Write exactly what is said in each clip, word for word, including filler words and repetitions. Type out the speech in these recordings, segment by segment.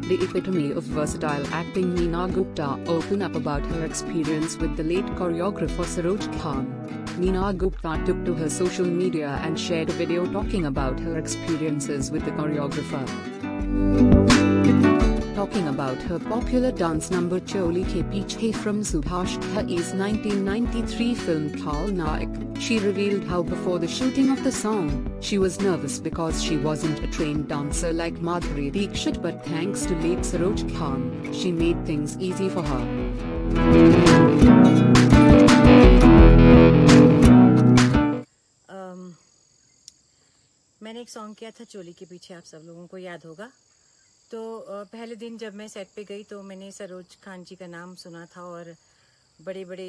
The epitome of versatile acting, Neena Gupta opened up about her experience with the late choreographer Saroj Khan. Neena Gupta took to her social media and shared a video talking about her experiences with the choreographer. Talking about her popular dance number Choli Ke Piche from Subhash Ghai's nineteen ninety-three film Khalnaik, she revealed how before the shooting of the song, she was nervous because she wasn't a trained dancer like Madhuri Dixit, but thanks to late Saroj Khan, she made things easy for her. um, मैंने एक song किया था चोली के पीछे, आप सब लोगों को याद होगा। तो पहले दिन जब मैं सेट पे गई तो मैंने सरोज खान जी का नाम सुना था और बड़े बड़े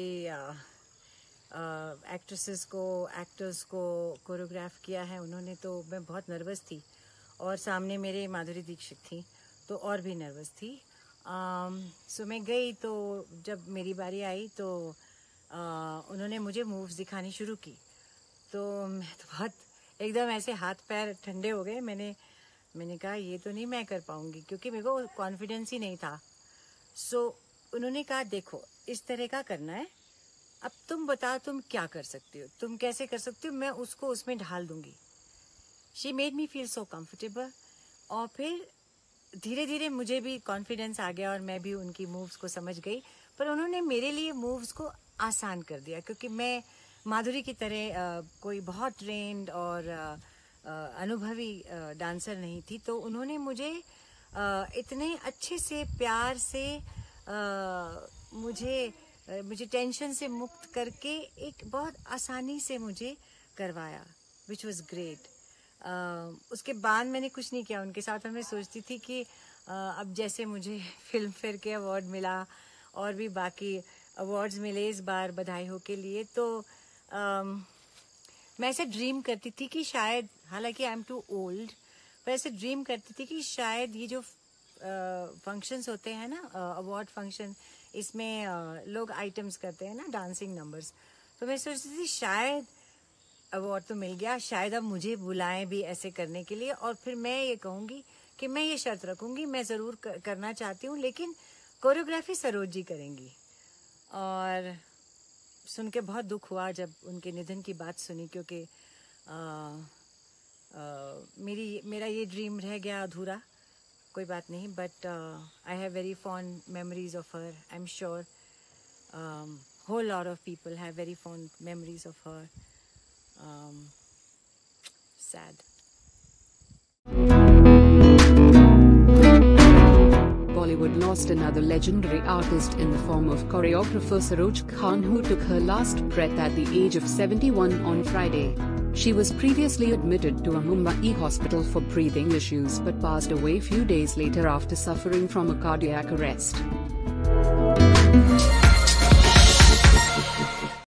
एक्ट्रेसेस को एक्टर्स को कोरियोग्राफ किया है उन्होंने, तो मैं बहुत नर्वस थी और सामने मेरे माधुरी दीक्षित थी तो और भी नर्वस थी। सो मैं गई तो जब मेरी बारी आई तो आ, उन्होंने मुझे मूव्स दिखानी शुरू की, तो मैं तो बहुत एकदम ऐसे हाथ पैर ठंडे हो गए। मैंने मैंने कहा ये तो नहीं मैं कर पाऊंगी, क्योंकि मेरे को कॉन्फिडेंस ही नहीं था। सो so, उन्होंने कहा देखो इस तरह का करना है, अब तुम बताओ तुम क्या कर सकती हो, तुम कैसे कर सकती हो, मैं उसको उसमें ढाल दूंगी। She made me feel so comfortable और फिर धीरे धीरे मुझे भी कॉन्फिडेंस आ गया और मैं भी उनकी मूव्स को समझ गई। पर उन्होंने मेरे लिए मूव्स को आसान कर दिया, क्योंकि मैं माधुरी की तरह कोई बहुत ट्रेंड और अनुभवी डांसर नहीं थी, तो उन्होंने मुझे इतने अच्छे से प्यार से मुझे मुझे टेंशन से मुक्त करके एक बहुत आसानी से मुझे करवाया, विच वॉज ग्रेट। उसके बाद मैंने कुछ नहीं किया उनके साथ, और मैं सोचती थी कि अब जैसे मुझे फिल्म फेयर के अवार्ड मिला और भी बाकी अवार्ड्स मिले इस बार बधाई हो के लिए, तो मैं ऐसे ड्रीम करती थी कि शायद, हालांकि आई एम टू ओल्ड, पर ऐसे ड्रीम करती थी कि शायद ये जो फंक्शंस uh, होते हैं ना, अवार्ड uh, फंक्शन, इसमें uh, लोग आइटम्स करते हैं ना डांसिंग नंबर्स, तो मैं सोचती थी शायद अवार्ड तो मिल गया, शायद अब मुझे बुलाएं भी ऐसे करने के लिए, और फिर मैं ये कहूँगी कि मैं ये शर्त रखूँगी, मैं ज़रूर कर, करना चाहती हूँ, लेकिन कोरियोग्राफी सरोज जी करेंगी। और सुन के बहुत दुख हुआ जब उनके निधन की बात सुनी, क्योंकि आ, आ, मेरी मेरा ये ड्रीम रह गया अधूरा। कोई बात नहीं, but I have very fond memories of her. I am sure whole lot of people have very fond memories of her. Sad. Bollywood lost another legendary artist in the form of choreographer Saroj Khan, who took her last breath at the age of seventy-one on Friday. She was previously admitted to a Mumbai hospital for breathing issues but passed away few days later after suffering from a cardiac arrest.